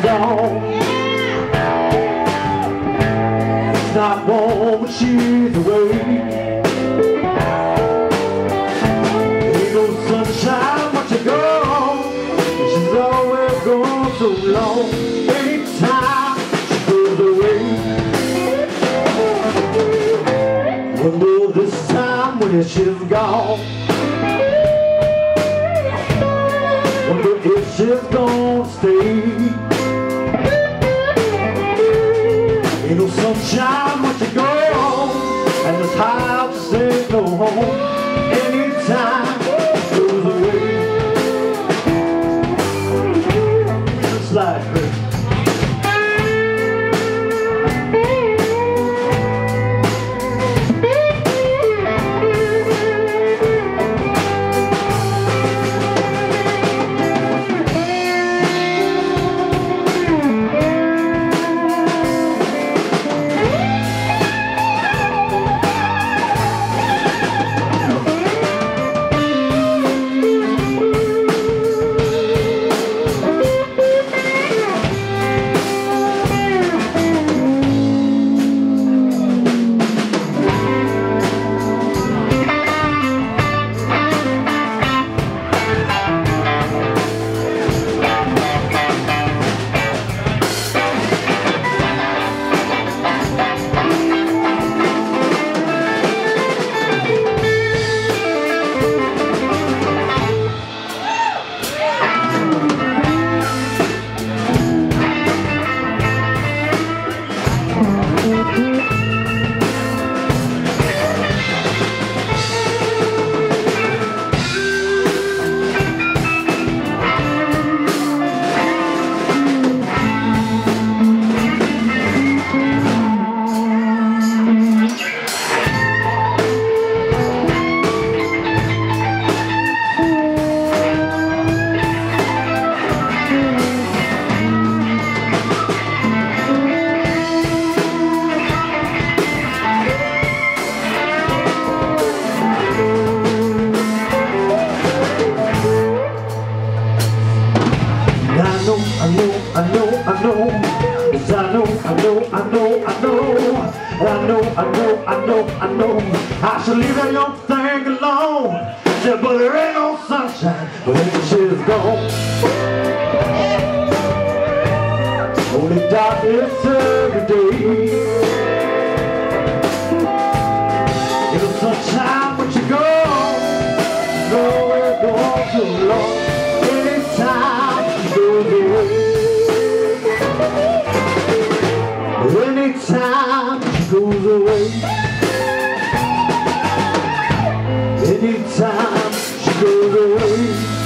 gone. It's not warm when she's away. Ain't no sunshine once you're gone. She's always gone so long. Anytime she goes away. Wonder this time when she's gone. Wonder if she's gonna stay. Ain't no sunshine once you go home, and this house just ain't no home. Anytime she goes away. Just like her. I know I should leave that young thing alone. Yeah, but there ain't no sunshine when she's gone. Only darkness every day. Ain't no sunshine when she gone. Nowhere gone too long. Anytime she goes away. Anytime she goes away. Anytime she goes away.